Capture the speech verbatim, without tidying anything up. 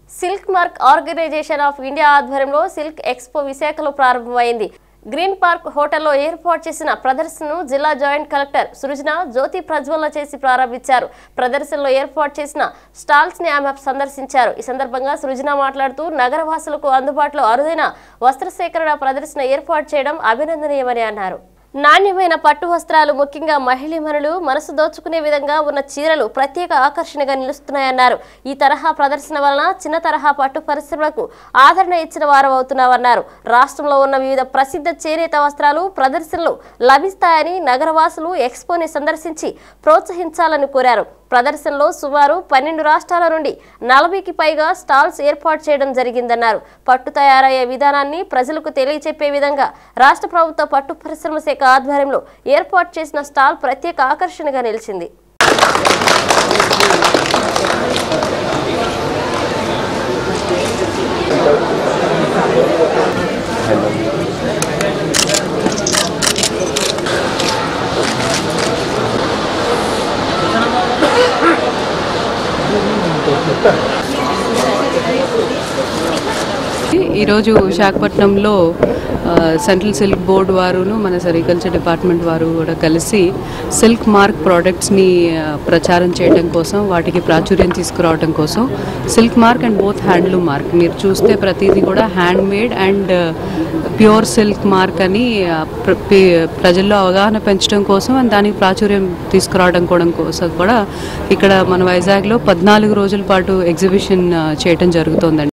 Silk mark organization of India ఆధ్వర్యంలో silk expo విశాఖలో ప్రారంభమైంది. గ్రీన్ పార్క్ హోటల్లో ఏర్పాటు చేసిన ప్రదర్శనను జిల్లా జాయింట్ కలెక్టర్ సృజన జ్యోతి ప్రజ్వలన చేసి ప్రారంభించారు. ప్రదర్శనలో ఏర్పాటు చేసిన స్టాల్స్ ని ఆమె సందర్శించారు. ఈ సందర్భంగా సృజన మాట్లాడుతూ నగరవాసులకు అందుబాటులో అరుదైన వస్త్ర సేకరణ ప్రదర్శన ఏర్పాటు చేయడం అభినందనీయమని అన్నారు. నాణ్యమైన పట్టు వస్త్రాలు, ముఖ్యంగా మహిళలు మనసు దోచుకునే విధంగా ఉన్న చీరలు ప్రత్యేక ఆకర్షణగా నిలుస్తున్నాయన్నారు. ఈ తరహా ప్రదర్శన వలన చిన్న తరహా పట్టు పరిశ్రమలకు ఆదరణ ఇచ్చిన వారు అవుతున్నామన్నారు. రాష్ట్రంలో ఉన్న వివిధ ప్రసిద్ధ చేనేత వస్త్రాలు ప్రదర్శనలు లభిస్తాయని నగరవాసులు ఎక్స్పోని సందర్శించి ప్రోత్సహించాలని కోరారు. ప్రదర్శనలో సుమారు పన్నెండు రాష్ట్రాల నుండి నలభైకి పైగా స్టాల్స్ ఏర్పాటు చేయడం జరిగిందన్నారు. పట్టు తయారయ్యే విధానాన్ని ప్రజలకు తెలియచెప్పే విధంగా రాష్ట్ర ప్రభుత్వ పట్టు పరిశ్రమ శాఖ ఆధ్వర్యంలో ఏర్పాటు చేసిన స్టాల్ ప్రత్యేక ఆకర్షణగా నిలిచింది. ఈరోజు విశాఖపట్నంలో సెంట్రల్ సిల్క్ బోర్డు వారును మన సెరికల్చర్ డిపార్ట్మెంట్ వారు కూడా కలిసి సిల్క్ మార్క్ ప్రోడక్ట్స్ని ప్రచారం చేయడం కోసం, వాటికి ప్రాచుర్యం తీసుకురావడం కోసం silk mark and both handloom mark మీరు చూస్తే ప్రతిదీ కూడా handmade and pure silk mark అని ప్రజల్లో అవగాహన పెంచడం కోసం అండ్ దానికి ప్రాచుర్యం తీసుకురావడం కూడా కోసం కూడా ఇక్కడ మన వైజాగ్లో పద్నాలుగు రోజుల పాటు ఎగ్జిబిషన్ చేయడం జరుగుతుందండి.